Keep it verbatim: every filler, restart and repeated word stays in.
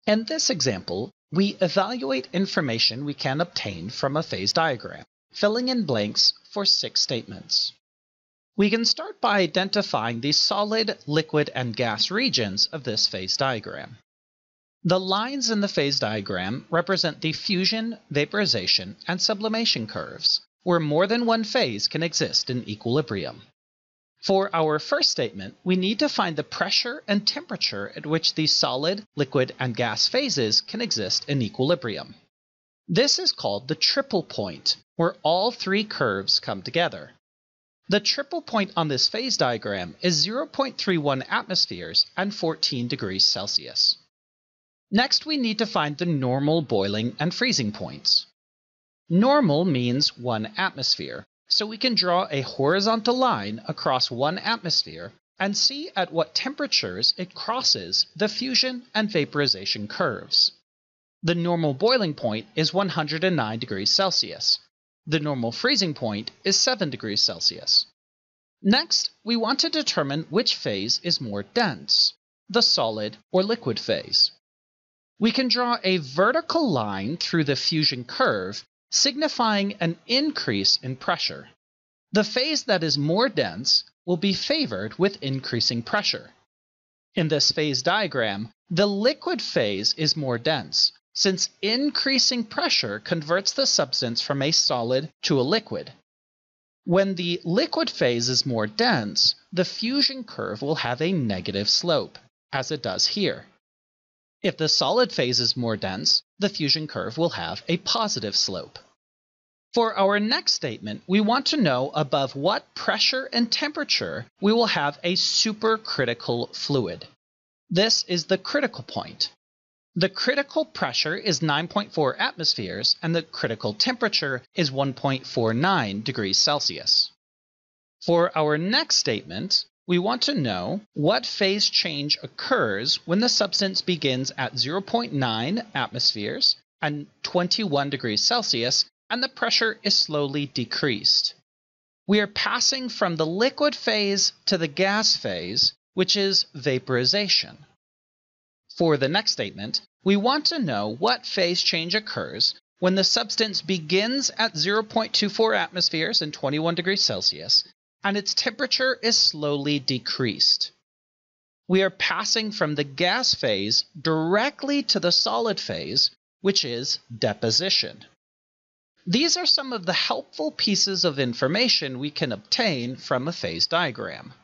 In this example, we evaluate information we can obtain from a phase diagram, filling in blanks for six statements. We can start by identifying the solid, liquid, and gas regions of this phase diagram. The lines in the phase diagram represent the fusion, vaporization, and sublimation curves, where more than one phase can exist in equilibrium. For our first statement, we need to find the pressure and temperature at which the solid, liquid, and gas phases can exist in equilibrium. This is called the triple point, where all three curves come together. The triple point on this phase diagram is zero point three one atmospheres and fourteen degrees Celsius. Next, we need to find the normal boiling and freezing points. Normal means one atmosphere, so we can draw a horizontal line across one atmosphere and see at what temperatures it crosses the fusion and vaporization curves. The normal boiling point is one hundred nine degrees Celsius. The normal freezing point is seven degrees Celsius. Next, we want to determine which phase is more dense, the solid or liquid phase. We can draw a vertical line through the fusion curve, signifying an increase in pressure. The phase that is more dense will be favored with increasing pressure. In this phase diagram, the liquid phase is more dense, since increasing pressure converts the substance from a solid to a liquid. When the liquid phase is more dense, the fusion curve will have a negative slope, as it does here. If the solid phase is more dense, the fusion curve will have a positive slope. For our next statement, we want to know above what pressure and temperature we will have a supercritical fluid. This is the critical point. The critical pressure is nine point four atmospheres and the critical temperature is one point four nine degrees Celsius. For our next statement, we want to know what phase change occurs when the substance begins at zero point nine atmospheres and twenty-one degrees Celsius and the pressure is slowly decreased. We are passing from the liquid phase to the gas phase, which is vaporization. For the next statement, we want to know what phase change occurs when the substance begins at zero point two four atmospheres and twenty-one degrees Celsius and its temperature is slowly decreased. We are passing from the gas phase directly to the solid phase, which is deposition. These are some of the helpful pieces of information we can obtain from a phase diagram.